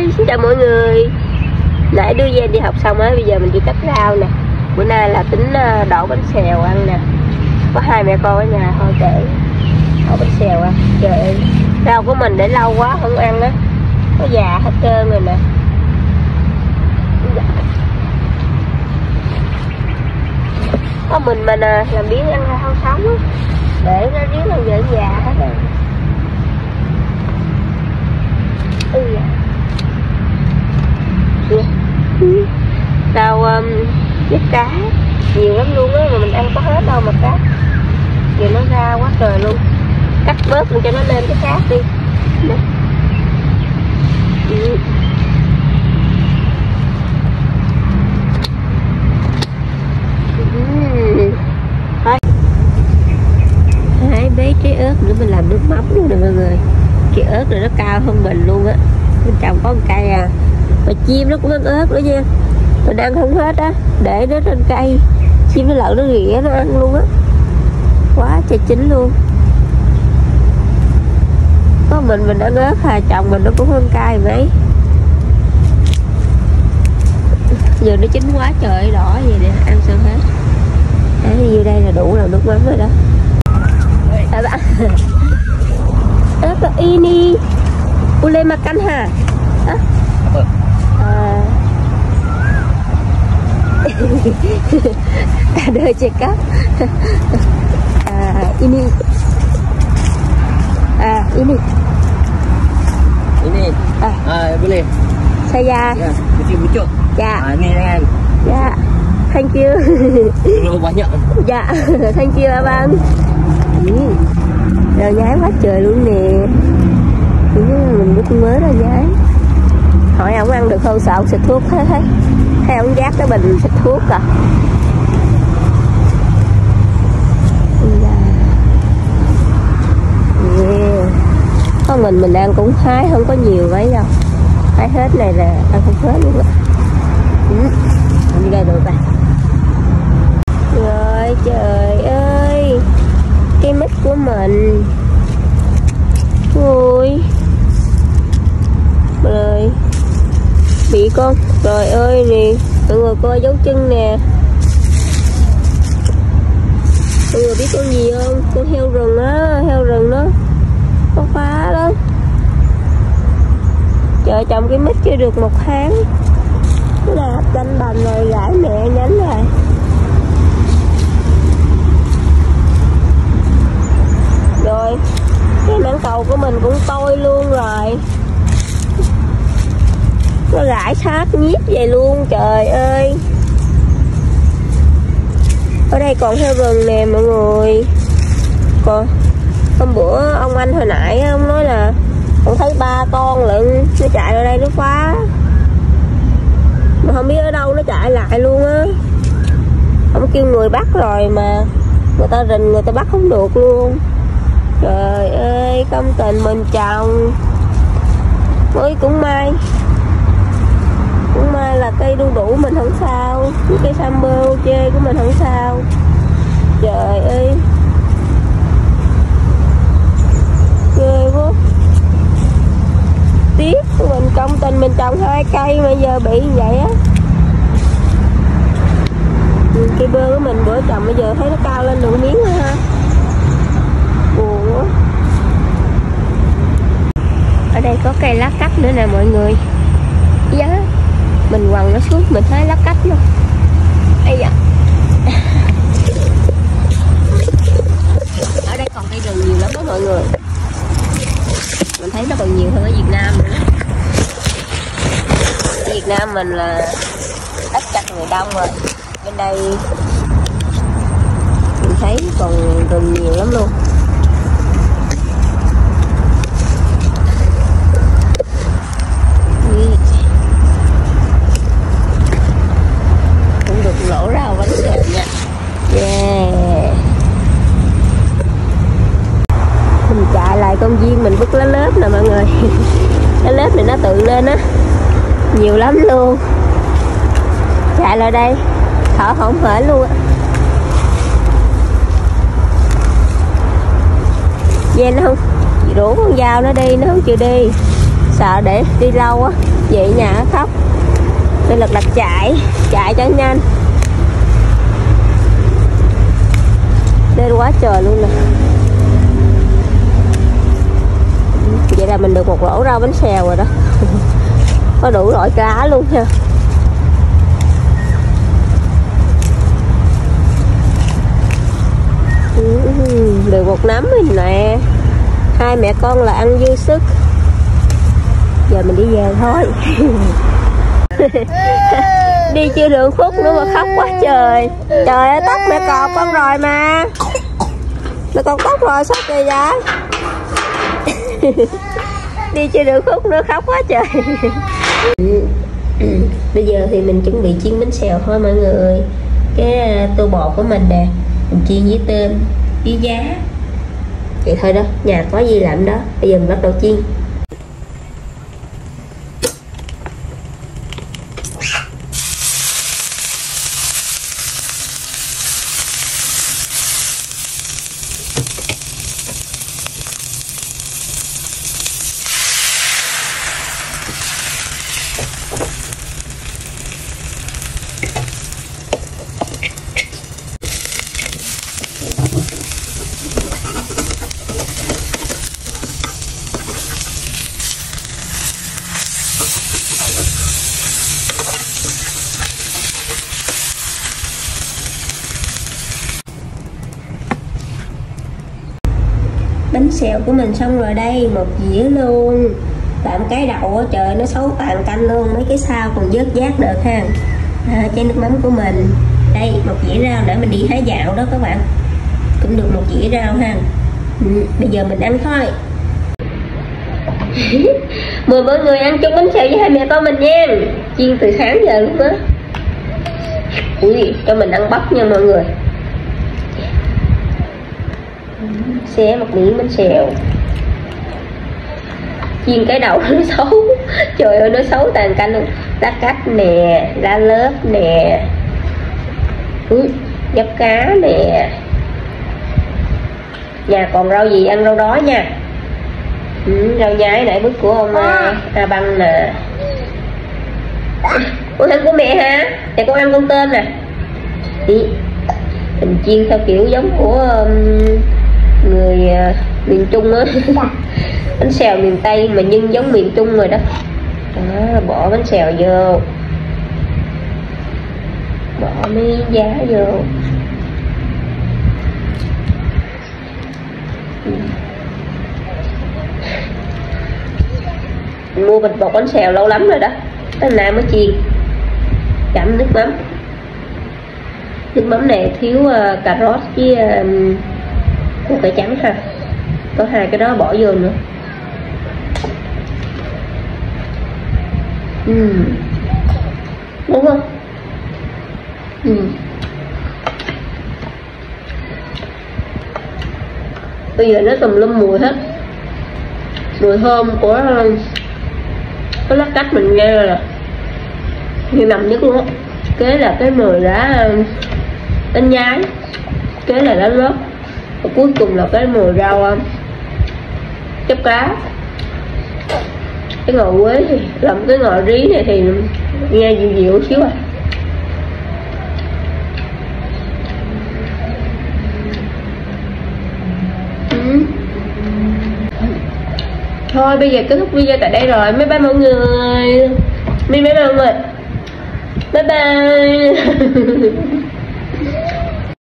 Xin chào mọi người. Nãy đưa Giang đi học xong á, bây giờ mình đi cắt rau nè. Bữa nay là tính đổ bánh xèo ăn nè. Có hai mẹ con ở nhà thôi, để đổ bánh xèo ăn. Trời ơi, rau của mình để lâu quá không ăn á, nó già hết trơn rồi nè. Có mình nè, làm biến ăn rau sống á, để nó riết là dễ già hết rồi. Rau với cá nhiều lắm luôn á, mà mình ăn có hết đâu mà cá. Giờ nó ra quá trời luôn, cắt bớt mình cho nó lên cái khác đi. Hai bé trái ớt nữa mình làm nước mắm luôn nè mọi người. Cái ớt này nó cao hơn mình luôn á, mình trồng có một cây à, mà chim nó cũng ăn ớt nữa nha. Mình ăn không hết á, để nó trên cây, chim nó lợn nó ghẻ nó ăn luôn á, quá trời chín luôn. Có mình ăn ớt hà, chồng mình nó cũng hơn cay mấy. Giờ nó chín quá trời đỏ vậy nè, ăn sao hết. Như đây là đủ làm nước mắm rồi đó. Ớt là ini boleh makan ha? Ada cakap ini boleh saya bucuk. Ya. Ni kan. Ya. Thank you. Terlalu banyak. Dạ. Thank you abang. Rồi nhái quá trời luôn nè. Mình bước mới rồi nhái. Hỏi ông ăn được không, sợ ông xịt thuốc hết. Thấy ông dắt cái bình xịt thuốc à. Có mình ăn cũng hái không có nhiều mấy đâu. Hái hết này là ăn không hết luôn á. Đi ra được à. Rồi trời ơi, cái mít của mình. Ui rồi bị con, trời ơi nè mọi người coi dấu chân nè. Mọi người biết con gì không? Con heo rừng á, heo rừng đó, có phá đó. Trời, trồng cái mít chưa được 1 tháng, nó đã canh bành rồi, gãi mẹ nhánh rồi. Rồi cái mảng cầu của mình cũng tôi luôn rồi, nó gãi sát nhiếp vậy luôn. Trời ơi, ở đây còn heo rừng nè mọi người. Còn hôm bữa ông anh hồi nãy ông nói là ông thấy 3 con lận, nó chạy ra đây nó phá, mà không biết ở đâu nó chạy lại luôn á. Ông kêu người bắt rồi mà người ta rình, người ta bắt không được luôn. Trời ơi, công tình mình trồng mới cũng may là cây đu đủ mình không sao, cái cây sambo chê của mình không sao. Trời ơi, ghê quá. Tiếc mình công tình mình trồng 2 cây mà giờ bị như vậy á. Cây bơ của mình bữa trồng bây giờ thấy nó cao lên được miếng nữa ha, buồn quá. Ở đây có cây lá cách nữa nè mọi người. Giá mình quằn nó xuống mình thấy lá cách luôn. Ây da. Ở đây còn cây rừng nhiều lắm đó mọi người. Mình thấy nó còn nhiều hơn ở Việt Nam nữa. Ở Việt Nam mình là đất chặt người đông rồi, bên đây mình thấy còn rừng nhiều lắm luôn. Cũng được lỗ rau bánh xèo nha. Yeah. Mình chạy lại công viên mình vứt lá lớp nè mọi người. Lá lớp này nó tự lên á, nhiều lắm luôn. Chạy lại đây thở hổn hển luôn á. Ve nó không rủ con dao nó đi, nó không chịu đi. sợ để đi lâu á về nhà nó khóc, nên lật đật chạy cho nhanh. Lên quá trời luôn nè. Vậy là mình được một rổ rau bánh xèo rồi đó. Có đủ loại cá luôn nha. Được một nắm rồi nè. Hai mẹ con là ăn dư sức. Giờ mình đi về thôi. Đi chưa được phút nữa mà khóc quá trời. Trời ơi, tóc mẹ cọp con rồi mà. Mẹ con tóc rồi sao kỳ vậy? Đi chưa được phút nữa khóc quá trời. Bây giờ thì mình chuẩn bị chiên bánh xèo thôi mọi người. Cái tô bột của mình nè, mình chiên với tôm với giá. Vậy thôi đó, nhà có gì làm đó. Bây giờ mình bắt đầu chiên. Bánh xèo của mình xong rồi đây, một dĩa luôn. Tạm cái đầu á, trời nó xấu tàn canh luôn, mấy cái sau còn vớt vát được ha. Chén nước mắm của mình. Đây, một dĩa rau để mình đi hái dạo đó các bạn. Cũng được một dĩa rau ha. Bây giờ mình ăn thôi. Mời mọi người ăn chung bánh xèo với hai mẹ con mình nha. Chiên từ sáng giờ luôn á. Ui, cho mình ăn bắp nha mọi người. Xé một miếng bánh xèo. Chiên cái đầu nó xấu. Trời ơi nó xấu tàn canh luôn. Lá cách nè, lá lớp nè, dấp cá nè. Nhà còn rau gì ăn rau đó nha. Rau nhái nãy bứt của ông A Băng nè. Con ăn của mẹ hả? Để con ăn con tôm nè. Mình chiên theo kiểu giống của người miền Trung á. Bánh xèo miền Tây mà nhưng giống miền Trung rồi đó. Đó, bỏ bánh xèo vô, bỏ miếng giá vô. Mình mua bịch bột bánh xèo lâu lắm rồi đó, tới nay mới chiên. Chấm nước mắm. Nước mắm này thiếu cà rốt với củ cải trắng ha. Có hai cái đó bỏ vô nữa. Đúng không? Bây giờ nó tùm lum mùi hết. Mùi thơm của cái lá cách mình nghe là như nằm nhất luôn á. Kế là cái mùi lá đánh nhái, kế là lá lốt, và cuối cùng là cái mùi rau chép cá. Cái ngò quế thì làm cái ngò rí này thì nghe dịu dịu xíu à. Thôi bây giờ kết thúc video tại đây rồi. Bye bye mọi người. Bye bye mọi người. Bye bye.